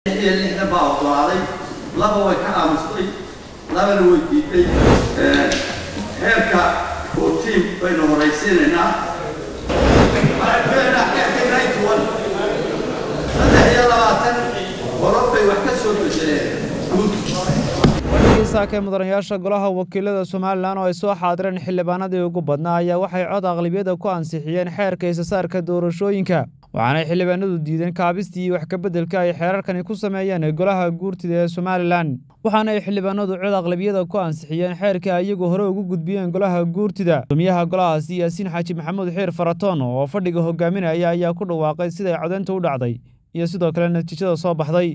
اللي احنا بعض علي لابا وكا مستوي لابا الوجدي هيركا كوتيم بينهم رئيسيننا بين حكاية نايت وان هذا هي لباتن وربي وحكسوا بسلام saaka mudanayaasha golaha wakiilada Soomaaliland oo ay soo xaadireen xildhibaanadii ugu badnaa ayaa waxay cod aqlabiyada ku ansixiyeen xeerka isasaarka doorashooyinka waxaana xildhibaanadu diideen kaabistii wax ka bedelka ay xeerarkani ku sameeyeen golaha guurtida ee Soomaaliland waxaana ay xildhibaanadu cod aqlabiyada ku ansixiyeen xeerka ayagu hore ugu gudbiyeen golaha guurtida gudoomiyaha golahaasi Yaasiin Xaaji Maxamuud Xiir Faratoon oo fadhiga hogaaminaya ayaa ku dhawaaqay sida ay codeynta u dhacday iyo sidoo kale natiijada soo baxday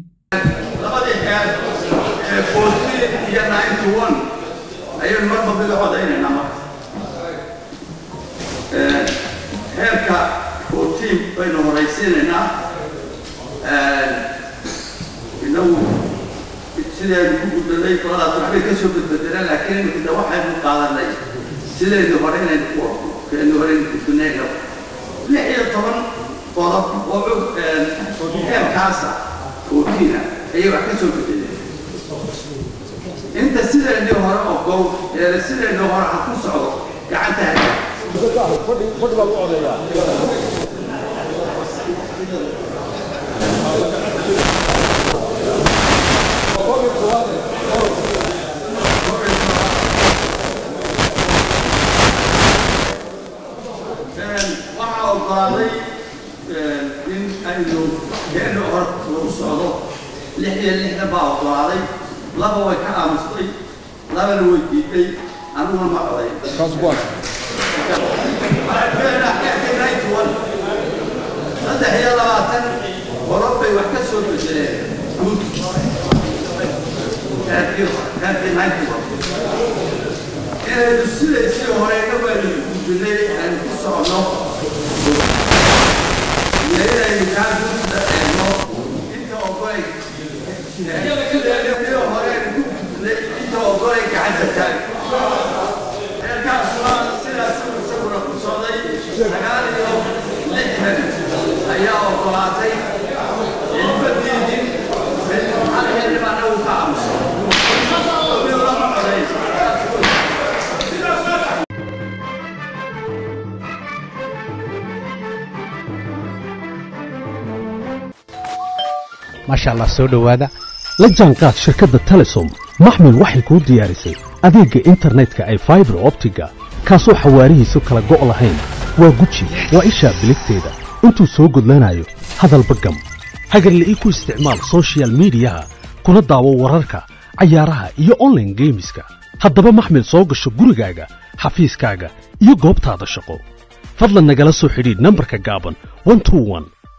فوزي يا 91 أيوة المرة بيجوا عدينا نما هيركا فوزي بينهم رئيسيننا إنه سيدا يقول لي طلعت تحبي كسب البدلة لكن كده واحد مقارن لي سيدا يدورين الكور كأنه هرين الدنيا له لحية طبعا طلب وعود هيركاسا فوزينا أيوة كسب البدلة أنت السيدة اللي وراء الضوء السيدة اللي وراء حكون صعود قعدتها خد بالوعد يا وحاول قاضي إن أنه كأنه أرض وصعود لحية اللي إحنا بعض قاضي لابا وكا مستوي لابا الوجدي أنا ما علي كاسبوان بين حكاية نايت وان هذا هي لباتن وربي وحكسوا بسلام كانت نايت وان السيدة يصير هوري نبال الجنيه أن تصعنا لأنه يكاد أنت أبوي ما شاء الله سو دhowaada la jaanqaad shirkadda Telesom maxmil waxay ku diyaarisay adeegga internetka ay fiber optiga kaasoo xawaarihiisu kala go' lahayn waa guji waa isha biligteeda intuu soo gudlanayo hadalba gam hagarla ku isticmaal social media kuna daawo wararka cayaaraha iyo online gameska haddaba maxmil soo gasho gurigaaga xafiiskaaga iyo goobtaada shaqo fadlan nagala soo xidhiidh nambarka gaaban 121